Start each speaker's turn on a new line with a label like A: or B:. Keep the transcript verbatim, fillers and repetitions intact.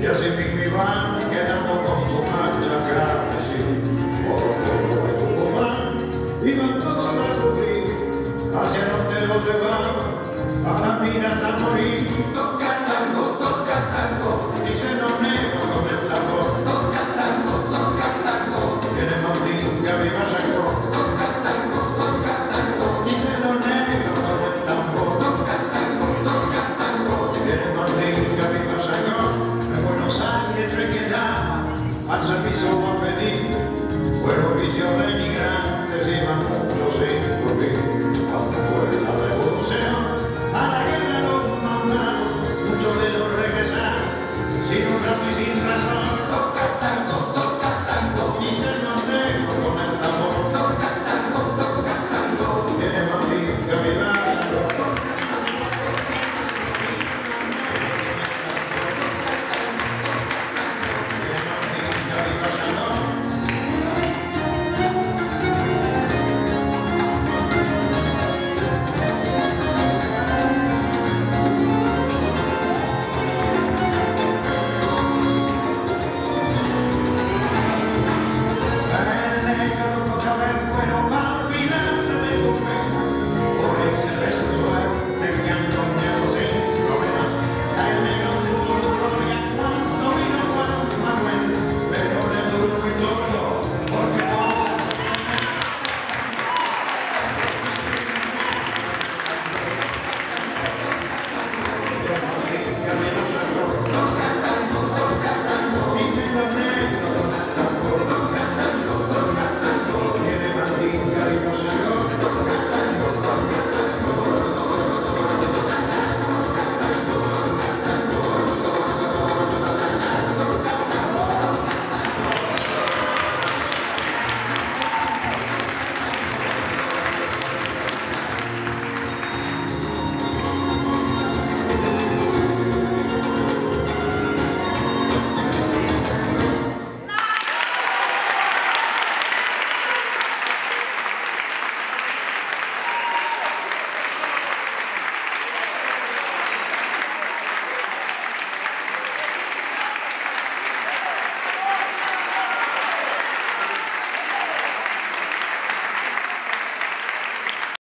A: y así mismo iban quedando con su marcha carmesí. Por todo de Tucumán iban todos a sufrir, hacia donde los llevaban, a las minas a morir.
B: Toca tango, toca tango,
A: dicen los negros con el tambor.
B: toca tango, toca tango,
A: Tiene Mandinga, viva Sacó.
B: toca tango, toca tango,
A: Dicen los negros con el tambor.
B: toca tango, toca tango,
A: Tiene Mandinga, viva Sacó. En Buenos Aires se quedaba al servicio a pedir. Fue el oficio de